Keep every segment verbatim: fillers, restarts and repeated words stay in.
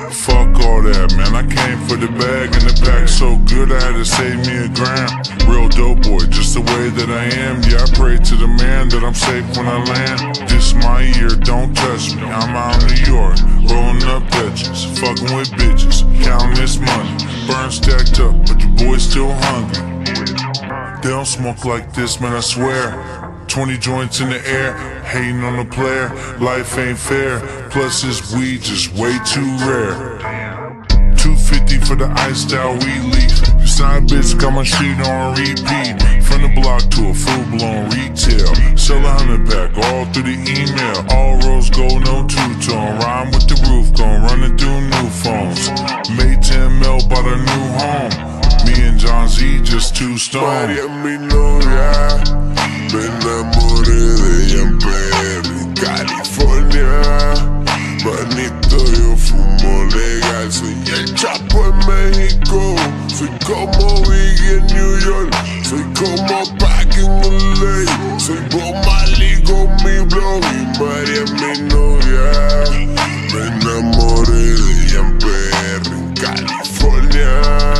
Fuck all that, man, I came for the bag and the pack so good I had to save me a gram. Real dope boy, just the way that I am. Yeah, I pray to the man that I'm safe when I land. This my year, don't touch me, I'm out in New York, rolling up Dutchess, fucking with bitches, counting this money, burn stacked up, but your boy's still hungry. They don't smoke like this, man, I swear. Twenty joints in the air, hating on the player. Life ain't fair, plus this weed just way too rare. Two fifty for the iced out weed leaf. You side bitch got my shit on repeat. From the block to a full-blown retail. Sell a hundred pack all through the email. All rose gold, no two-tone. Rhyme with the roof, gon' run it through new phones. Made ten mil, bought a new home. Me and John Z just two stone. María mi novia, me enamoré de ella en P R, California. Manito, yo fumo legal, soy el Chapo en México. Soy como Biggie en New York, soy como Pac en L A. Soy Bob Marley con mi blog y María es mi novia. Me enamoré de ella en P R, California.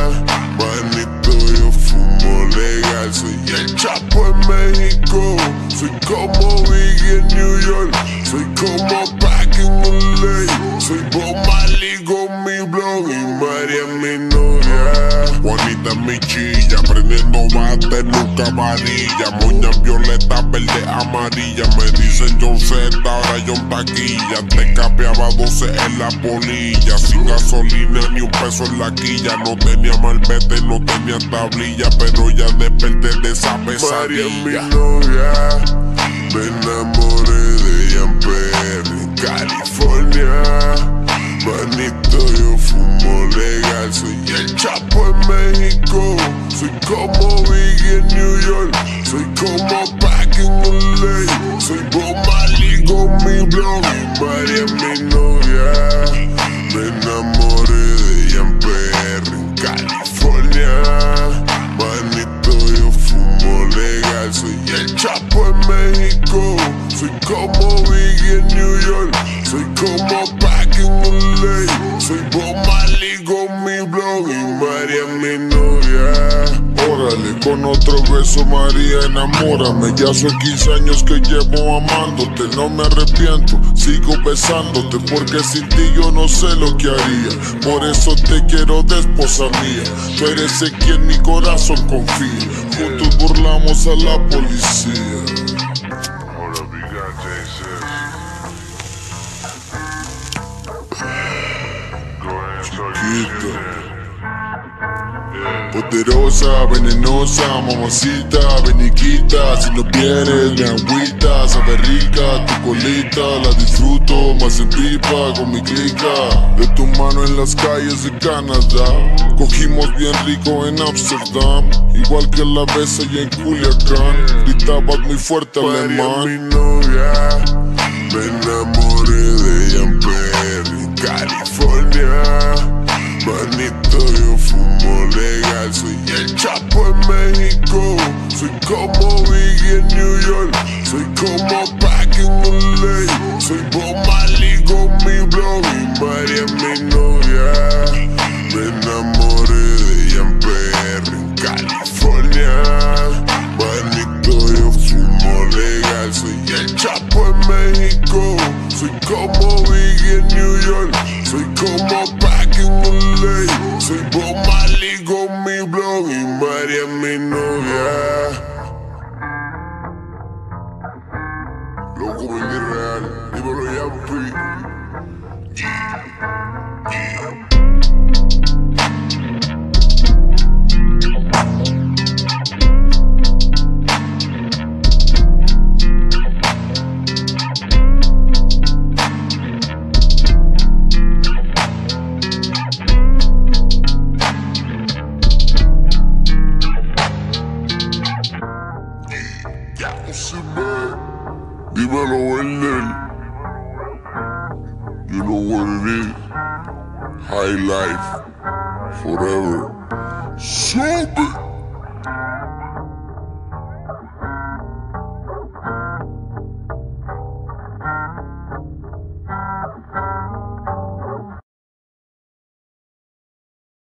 Manito, yo fumo legal, soy el Chapo en México. Soy como Biggie en New York, soy como Pac en L A. Soy Bob Marley con mi blog y María es mi novia. Juanita es mi chilla, prendiendo bate, nunca varilla. Moñas violeta, verde, amarilla. Me dicen John Z, ahora John Taquilla. Te capeaba doce en la polilla. Sin gasolina ni un peso en la quilla. No tenía malvete, no tenía tablilla, pero ya desperté de esa pesadilla. María es mi novia, me enamoré de ella en P R, California. Manito, yo fumo legal, soy el Chapo en México. Soy como Biggie en New York, soy como Pac en L A. Soy Bob Marley con mi blog y María es mi novia. Me enamoré de ella en P R, California. Manito, yo fumo legal, soy el Chapo en México. Soy como Biggie en New York, soy como Pac en L A. Soy Bob Marley con mi blog y María es mi novia. Órale, con otro beso María, enamórame. Ya son quince años que llevo amándote. No me arrepiento, sigo besándote, porque sin ti yo no sé lo que haría. Por eso te quiero de esposa mía. Tú eres en quien mi corazón confía. Juntos burlamos a la policía. Poderosa, venenosa, mamacita, beniquita. Si no vienes, me agüita. Sabe rica, tu colita, la disfruto más en pipa con mi clica. De tu mano en las calles de Canadá, cogimos bien rico en Amsterdam. Igual que la vez allá en Culiacán, gritabas muy fuerte alemán. María, mi novia, me enamoré de ella en P R, California. Manito, yo fumo legal, soy el Chapo en México. Soy como Biggie en New York, soy como Pac en L A. Soy Bob Marley con mi blog y María es mi novia. Me enamoré de ella en P R, California. Manito, yo fumo legal, soy el Chapo en México. Soy como Biggie en New York, soy como Pac en L A. Soy Bob Marley con mi blog y María es mi novia. Loco, vení real, dímelo Yampi. Yeah, yeah. Dímelo, Werner. You know what it is. High life. Forever. Super.